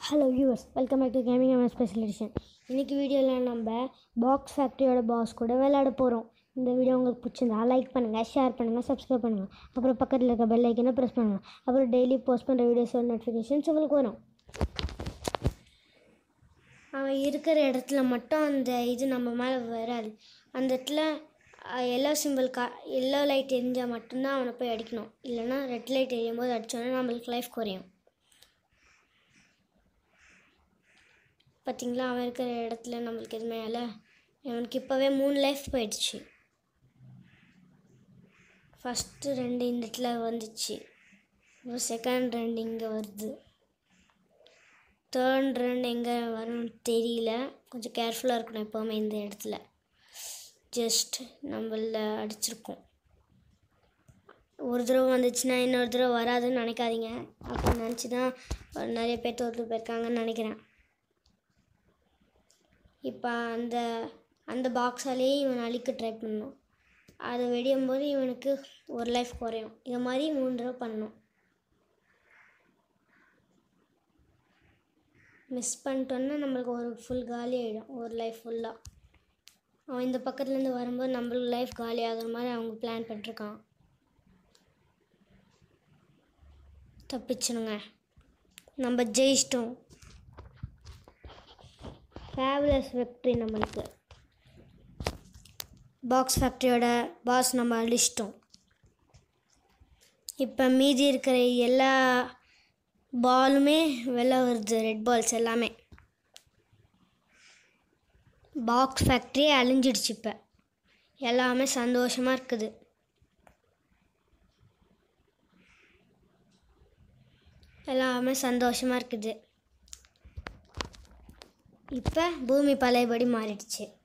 Hello viewers, welcome back to gaming MS special edition. இன்றைக்கி வீடியோவில் நம்ம பாக்ஸ் ஃபேக்ட்ரியோட பாஸ் கூட விளையாட போகிறோம். இந்த வீடியோ உங்களுக்கு பிடிச்சிருந்தா லைக் பண்ணுங்கள், ஷேர் பண்ணுங்கள், சப்ஸ்கிரைப் பண்ணுங்கள். அப்புறம் பக்கத்தில் இருக்க பெல் ஐக்கனை ப்ரெஸ் பண்ணுங்கள். அப்புறம் டெய்லி போஸ்ட் பண்ணுற வீடியோஸோட நோட்டிஃபிகேஷன்ஸ் உங்களுக்கு வரும். அவன் இருக்கிற இடத்துல மட்டும் அந்த இது நம்ம மேலே வராது. அந்த இடத்துல எல்லோ சிம்பிள் எல்லோ லைட் எரிஞ்சால் மட்டும்தான் அவனை போய் அடிக்கணும். இல்லைனா ரெட் லைட் எரியும் போது அடித்தோன்னா நம்மளுக்கு லைஃப் குறையும். பார்த்திங்களா, அவன் இருக்கிற இடத்துல நம்மளுக்கு எதுவுமே இல்லை. அவனுக்கு இப்போவே 3 லைஃப் போயிடுச்சு. ஃபஸ்ட்டு 2 இந்த இடத்துல வந்துச்சு, இப்போ செகண்ட் 2 இங்கே வருது, தேர்ட் 2 எங்கே வரும்னு தெரியல. கொஞ்சம் கேர்ஃபுல்லாக இருக்கணும் எப்போவுமே இந்த இடத்துல. ஜஸ்ட் நம்மள அடிச்சிருக்கோம். ஒரு தடவை வந்துச்சுன்னா இன்னொரு தடவை வராதுன்னு நினைக்காதீங்க. அப்படி நினச்சி தான் நிறைய பேர் தோற்று போயிருக்காங்கன்னு நினைக்கிறேன். இப்போ அந்த பாக்ஸாலேயே இவன் அழிக்க ட்ரை பண்ணணும். அதை வெடியும் போது இவனுக்கு ஒரு லைஃப் குறையும். இதை மாதிரி 3 தடவை பண்ணணும். மிஸ் பண்ணிட்டோன்னா நம்மளுக்கு ஒரு ஃபுல் காலி ஆகிடும், ஒரு லைஃப் ஃபுல்லாக. அவன் இந்த பக்கத்துலேருந்து வரும்போது நம்மளுக்கு லைஃப் காலி ஆகுற மாதிரி அவங்க பிளான் பண்ணிருக்கான். தப்பிச்சிடுங்க, நம்ம ஜெயிச்சிட்டோம். Fabulous victory. நம்மளுக்கு பாக்ஸ் ஃபேக்ட்ரியோட பாஸ் நம்ம அழிச்சிட்டோம். இப்போ மீதி இருக்கிற எல்லா பாலுமே வெளில வருது, ரெட் பால்ஸ் எல்லாமே. பாக்ஸ் ஃபேக்ட்ரியே அழிஞ்சிடுச்சு. இப்போ எல்லாமே சந்தோஷமாக இருக்குது. எல்லாமே சந்தோஷமாக இருக்குது. இப்போ பூமி பழையபடி மாறிடுச்சு.